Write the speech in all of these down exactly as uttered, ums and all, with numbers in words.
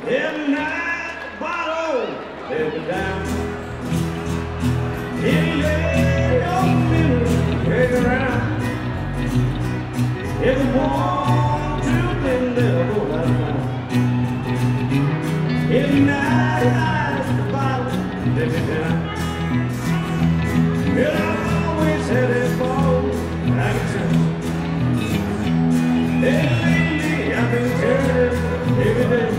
Every night the bottle let me down. It lay on me, hang around. Every one to been there go around. Every night the bottle let me down. Well, I always had that ball I can tell. And lately I've been turning every day.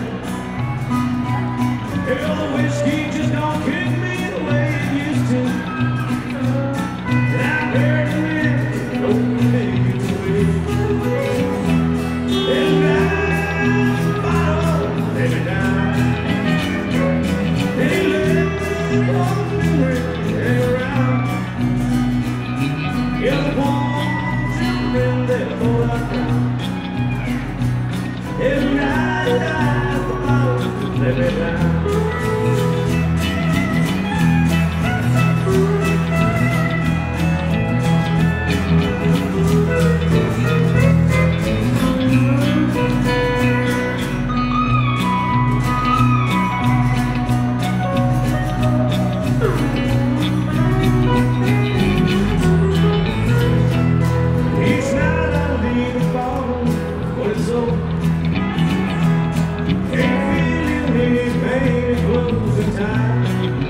Hell, the whiskey just don't kick me the way it used to. And I've heard the men go millions away. And now the bottle let me down. They let one memory hang around. Yeah, the one children that hold our ground. Every night I the bottle let me down. Each night I leave the bottle, but it's so can't feel any pain closing time.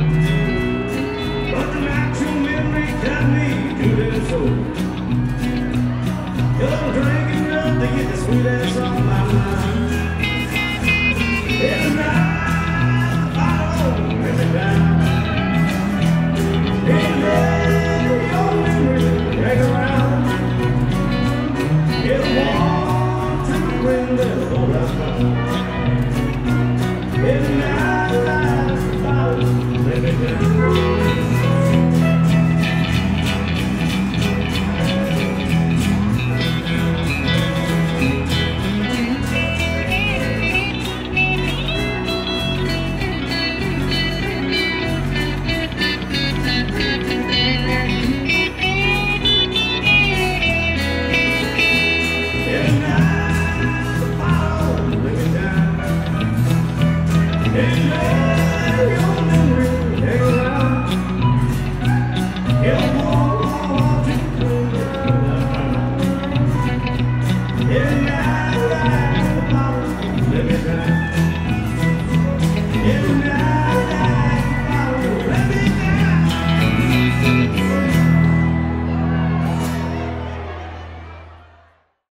But the natural memory got me to that soul. I'm drinking up to get the sweet ass off my mind. Every night the bottle let me down. Hey, let your memory hang around. Get one to bring that whole life down.